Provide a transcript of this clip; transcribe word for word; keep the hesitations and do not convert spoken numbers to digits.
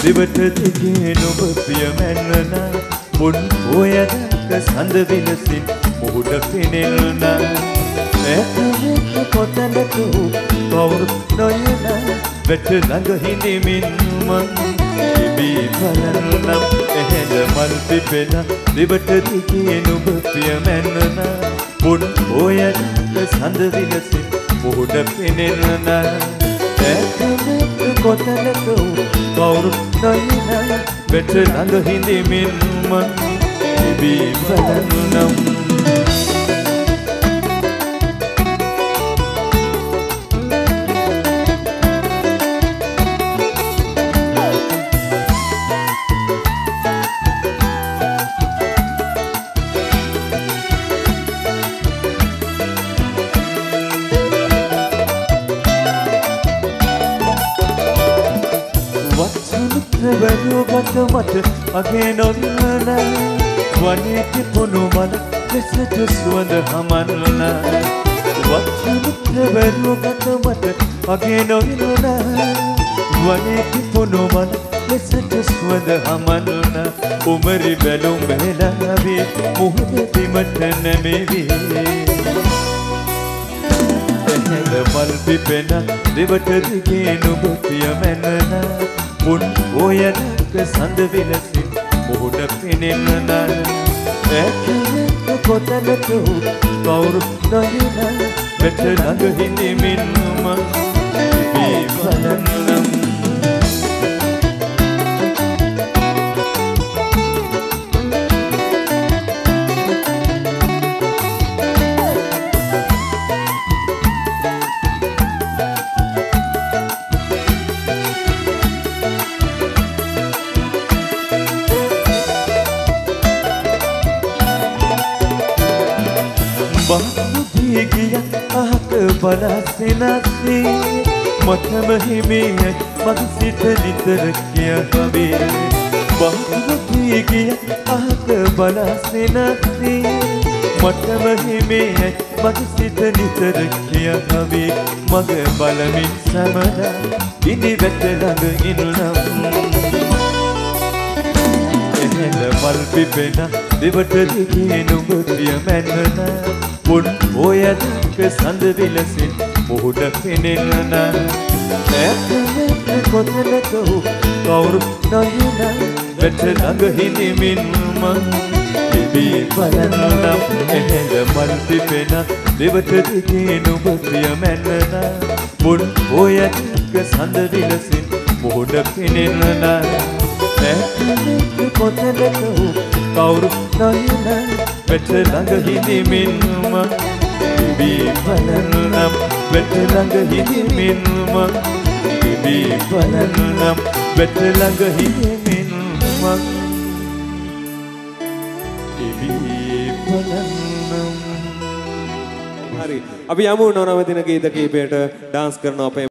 දිවට දිගේ නුඹ පිය මැන්නනා මුන් ඔයදක සඳ විලසින් මුහුද පෙනෙන්න ඇතවෙත් කොතැනක වූ කවුරුත් නොයන වැට ළඟ හිඳමින් මං ඉබී බලන්නම් එහෙඳ මල් පිපෙන දිවට දිගේ නුඹ පිය මැන්නනා මුන් ඔයදක සඳ විලසින් මුහුද පෙනෙන්න ඇතවෙත් කොතැනක වූ කවුරුත් නොයන වැට ළඟ හිඳමින් මං ඉබී බලන්නම් වැරුගත මට අගේ නොන්න වනේ තිබුණු මන ලෙසට සුවඳ හමන්න වත්සමුත්‍ර වැරුගත මට අගේ නොන්න වනේ තිබුණු මන ලෙසට සුවඳ හමන්න උමරි බැලුම් බැලවී මුහුද බිමට නැමෙවී එහෙඳ මල් පිපෙන දිවට දිගේ නුඹ පිය මැන්නනා මුන් ඔයදක සඳ විලසින් මුහුද පෙනෙන්න ඇතවෙත් කොතැනක වූ කවුරුත් නොයන වැට ළඟ හිඳමින් මං ඉබී බලන්නම් බහුදී ගිය අහක බලාසිනසී මතම හිමියයි මගේ සිත නිතර කියවී බහුදී ගිය අහක බලාසිනසී මතම හිමියයි මගේ සිත නිතර කියවී මගේ බලමින් සමරා ඉදි වැට ළඟ ඉන්නම් එහෙඳ මල් පිපෙන දිවට දිගේ නුඹ පිය මැන්නනා මුන් ඔයදක සඳ විලසින් මුහුද පෙනෙන්න ඇතවෙත් කොතැනක වූ කවුරුත් නොයන වැට ළඟ හිඳමින් මං ඉබී බලන්නම් එහෙඳ මල් පිපෙන දිවට දිගේ නුඹ පිය මැන්නනා මුන් ඔයදක සඳ විලසින් මුහුද පෙනෙන්න ඇතවෙත් කොතැනක වූ කවුරුත් නොයන වැට ළඟ හිඳමින් මං ඉබී බලන්නම් වැට ළඟ හිඳමින් මං ඉබී බලන්නම් වැට ළඟ හිඳමින් මං ඉබී බලන්නම් හරි අපි යමු නවනවතින ගීත කීපයට ඩාන්ස් කරන අපේ